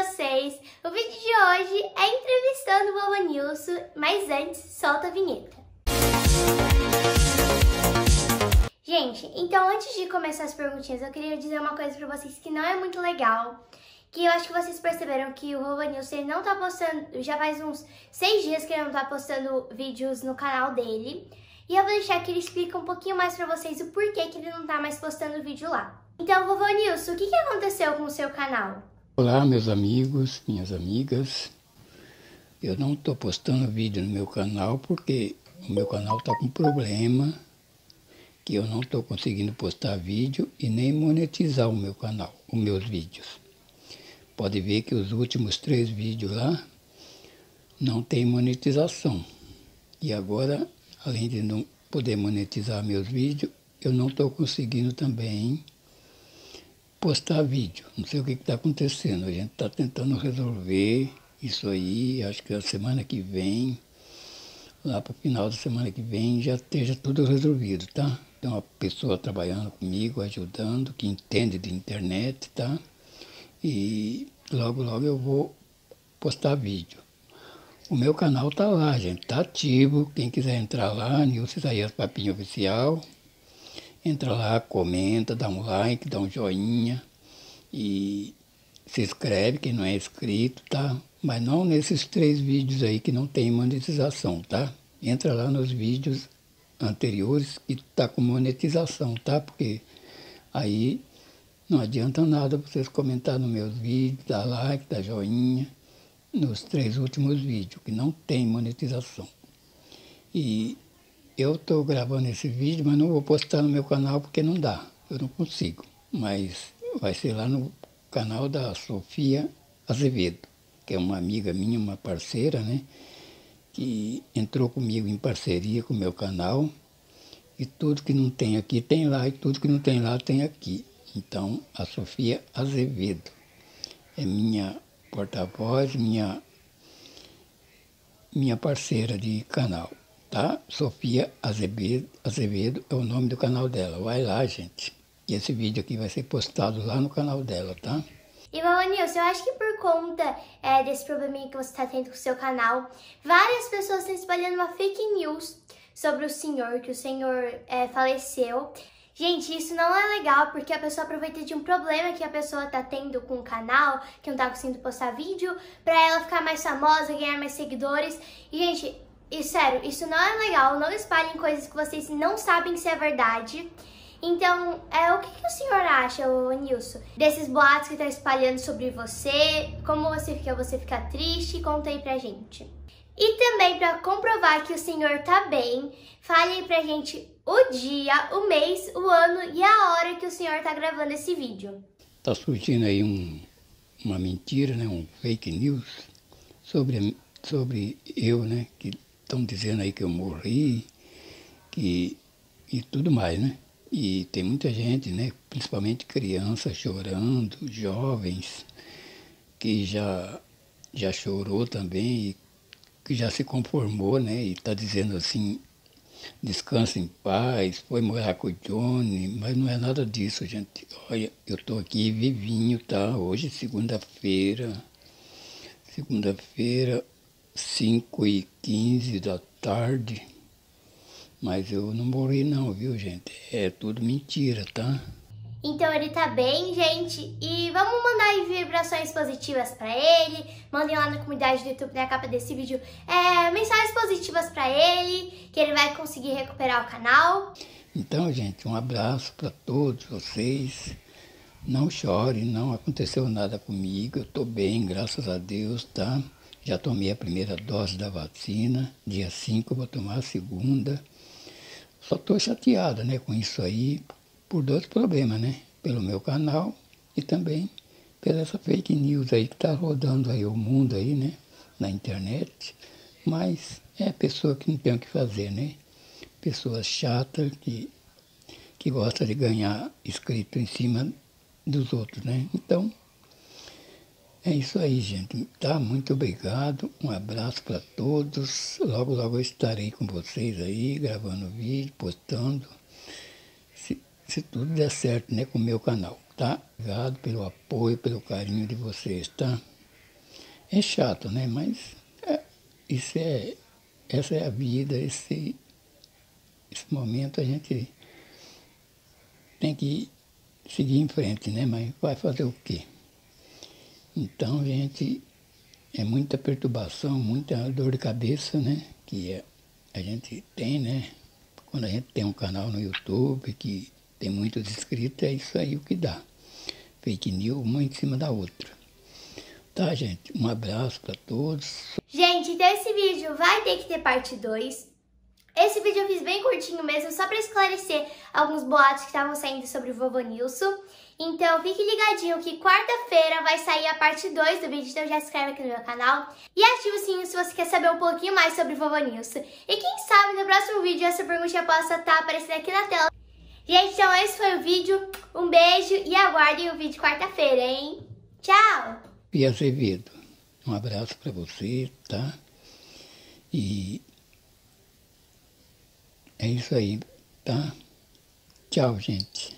vocês! O vídeo de hoje é entrevistando o Vovô Nilson, mas antes, solta a vinheta. Gente, então antes de começar as perguntinhas, eu queria dizer uma coisa pra vocês que não é muito legal. Que eu acho que vocês perceberam que o Vovô Nilson não tá postando, já faz uns 6 dias que ele não tá postando vídeos no canal dele. E eu vou deixar que ele explique um pouquinho mais pra vocês o porquê que ele não tá mais postando vídeo lá. Então, Vovô Nilson, o que aconteceu com o seu canal? Olá, meus amigos, minhas amigas. Eu não estou postando vídeo no meu canal porque o meu canal está com problema, que eu não estou conseguindo postar vídeo e nem monetizar o meu canal, os meus vídeos. Pode ver que os últimos 3 vídeos lá não tem monetização. E agora, além de não poder monetizar meus vídeos, eu não estou conseguindo também postar vídeo. Não sei o que está acontecendo. A gente está tentando resolver isso aí. Acho que a semana que vem, lá para o final da semana que vem, já esteja tudo resolvido, tá? Tem uma pessoa trabalhando comigo, ajudando, que entende de internet, tá? E logo, logo eu vou postar vídeo. O meu canal tá lá, gente, tá ativo. Quem quiser entrar lá, Nilson Isaías Papinho Oficial, entra lá, comenta, dá um like, dá um joinha e se inscreve, quem não é inscrito, tá? Mas não nesses 3 vídeos aí que não tem monetização, tá? Entra lá nos vídeos anteriores que tá com monetização, tá? Porque aí não adianta nada vocês comentar nos meus vídeos, dar like, dar joinha, nos 3 últimos vídeos que não tem monetização. E eu estou gravando esse vídeo, mas não vou postar no meu canal porque não dá, eu não consigo. Mas vai ser lá no canal da Sofia Azevedo, que é uma amiga minha, uma parceira, né? Que entrou comigo em parceria com o meu canal. E tudo que não tem aqui tem lá, e tudo que não tem lá tem aqui. Então, a Sofia Azevedo é minha porta-voz, minha parceira de canal. Tá? Sofia Azevedo é o nome do canal dela. Vai lá, gente. E esse vídeo aqui vai ser postado lá no canal dela, tá? E, Vovô Nilson, eu acho que por conta desse probleminha que você está tendo com o seu canal, várias pessoas estão espalhando uma fake news sobre o senhor, que o senhor faleceu. Gente, isso não é legal, porque a pessoa aproveita de um problema que a pessoa tá tendo com o canal, que não tá conseguindo postar vídeo, pra ela ficar mais famosa, ganhar mais seguidores. E, gente, e sério, isso não é legal. Não espalhem coisas que vocês não sabem se é verdade. Então, o que o senhor acha, Nilson, desses boatos que estão espalhando sobre você? Como você fica? Você fica triste? Conta aí pra gente. E também, para comprovar que o senhor tá bem, fale aí pra gente o dia, o mês, o ano e a hora que o senhor tá gravando esse vídeo. Tá surgindo aí uma mentira, né? Um fake news sobre eu, né? Que estão dizendo aí que eu morri e tudo mais, né? E tem muita gente, né? Principalmente crianças chorando, jovens, que já chorou também e que já se conformou, né? E está dizendo assim, descansa em paz, foi morar com o Johnny, mas não é nada disso, gente. Olha, eu estou aqui vivinho, tá? Hoje, segunda-feira, 5h15 da tarde, mas eu não morri não, viu, gente? É tudo mentira, tá? Então ele tá bem, gente, e vamos mandar aí vibrações positivas pra ele. Mandem lá na comunidade do YouTube, na capa desse vídeo, mensagens positivas pra ele, que ele vai conseguir recuperar o canal. Então, gente, um abraço para todos vocês. Não chore, não aconteceu nada comigo, eu tô bem, graças a Deus, tá? Já tomei a primeira dose da vacina, dia 5 eu vou tomar a segunda. Só tô chateada, né, com isso aí, por 2 problemas, né? Pelo meu canal e também pela essa fake news aí que tá rodando aí o mundo aí, né? Na internet. Mas é pessoa que não tem o que fazer, né? Pessoa chata que gosta de ganhar inscrito em cima dos outros, né? Então, é isso aí, gente. Tá? Muito obrigado. Um abraço para todos. Logo, logo eu estarei com vocês aí, gravando vídeo, postando. Se tudo der certo, né, com o meu canal, tá? Obrigado pelo apoio, pelo carinho de vocês, tá? É chato, né? Mas essa é a vida, esse momento a gente tem que seguir em frente, né? Mas vai fazer o quê? Então, gente, é muita perturbação, muita dor de cabeça, né? Que a gente tem, né? Quando a gente tem um canal no YouTube que tem muitos inscritos, é isso aí o que dá. Fake news, uma em cima da outra. Tá, gente? Um abraço para todos. Gente, então esse vídeo vai ter que ter parte 2. Esse vídeo eu fiz bem curtinho mesmo, só para esclarecer alguns boatos que estavam saindo sobre o Vovô Nilson. Então fique ligadinho que quarta-feira vai sair a parte 2 do vídeo, então já se inscreve aqui no meu canal. E ativa o sininho se você quer saber um pouquinho mais sobre o Vovô Nilson. E quem sabe no próximo vídeo essa pergunta possa estar aparecendo aqui na tela. Gente, então esse foi o vídeo. Um beijo e aguardem o vídeo quarta-feira, hein? Tchau! Pia Azevedo, um abraço para você, tá? E é isso aí, tá? Tchau, gente.